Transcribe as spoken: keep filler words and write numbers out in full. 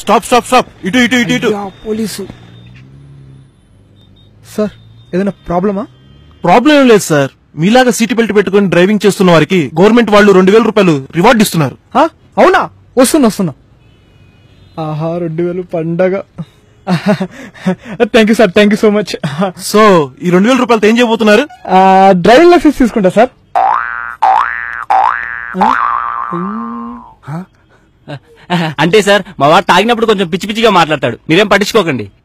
Stop stop stop ఇటు ఇటు ఇటు ఇటు పోలీసు సార్ ఏదైనా ప్రాబ్లమా? ప్రాబ్లం ఏం లేదు సార్. మీలాగా సీట్ బెల్ట్ పెట్టుకుని డ్రైవింగ్ చేస్తున్న వారికి గవర్నమెంట్ వాళ్ళు రెండు వేల రూపాయలు రివార్డ్ ఇస్తున్నారు. అవునా? వస్తున్నా వస్తున్నా. ఆహా రెండు వేలు పండగ. Thank you sir, thank you so much. So ఈ రెండు వేల రూపాయలతో ఏం చేయబోతున్నారు? డ్రైవింగ్ లైసెన్స్ తీసుకుంటా సార్. అంటే సార్ మా వాడు తాగినప్పుడు కొంచెం పిచ్చి పిచ్చిగా మాట్లాడతాడు, మీరేం పట్టించుకోకండి.